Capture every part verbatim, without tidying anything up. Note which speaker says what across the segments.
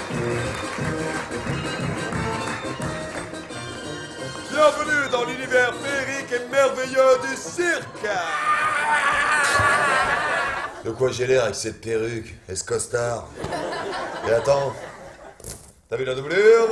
Speaker 1: Bienvenue dans l'univers féerique et merveilleux du cirque. De quoi j'ai l'air avec cette perruque et ce costard? Et attends, t'as vu la doublure?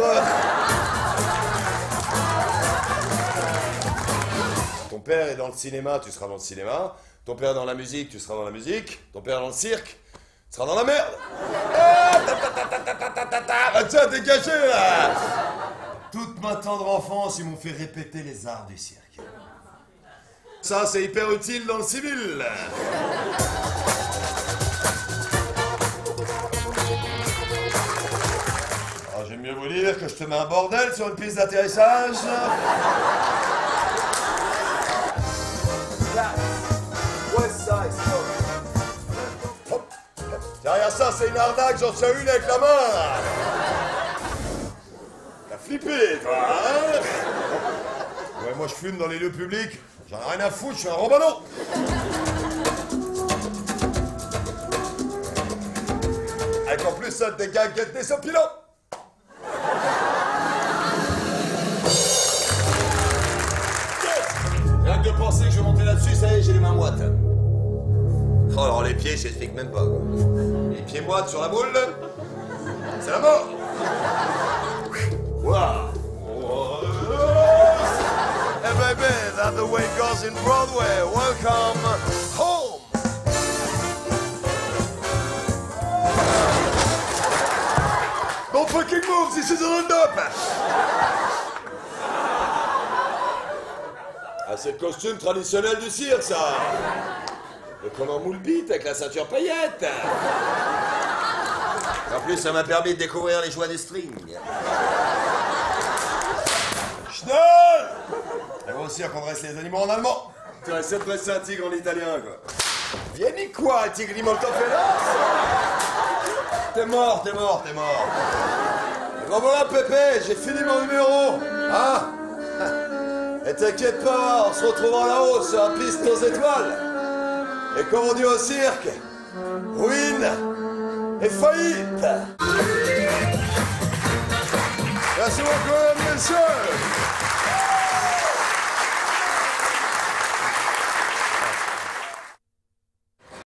Speaker 1: Ton père est dans le cinéma, tu seras dans le cinéma. Ton père est dans la musique, tu seras dans la musique. Ton père est dans le cirque, tu seras dans la merde. Ah, ta, ta, ta, ta, ta, ta, ta, ta, ta. Ah, tiens, dégagez là. Toute ma tendre enfance, ils m'ont fait répéter les arts du cirque. Ça, c'est hyper utile dans le civil. Alors, j'aime mieux vous dire que je te mets un bordel sur une piste d'atterrissage. Derrière ça, c'est une arnaque, j'en tiens une avec la main. T'as flippé, toi, hein? Ouais, moi je fume dans les lieux publics. J'en ai rien à foutre, je suis un rombano. Avec en plus ça, des gaguettes des sopilons. Rien que de penser que je vais monter là-dessus, ça y est, j'ai les mains moites. Oh, alors les pieds, je t'explique même pas, quoi. Les pieds moites sur la boule, c'est la mort. Wow. Hey baby, that's the way it goes in Broadway. Welcome home. Don't fucking move, this is a hold-up. Ah, c'est le costume traditionnel du cirque, ça. Le comment moule bite avec la ceinture paillette. En plus, ça m'a permis de découvrir les joies du string. Schnell! Et moi aussi, qu'on dresse les animaux en allemand. Tu vas essayer de dresser un tigre en italien, quoi. Vieni quoi, tigre molto feroce. T'es mort, t'es mort, t'es mort. Bon voilà, Pépé, j'ai fini mon numéro. Hein? Et t'inquiète pas, on se retrouvera là-haut sur la piste aux étoiles. Et comme on dit au cirque, ruine et faillite. Merci beaucoup, messieurs.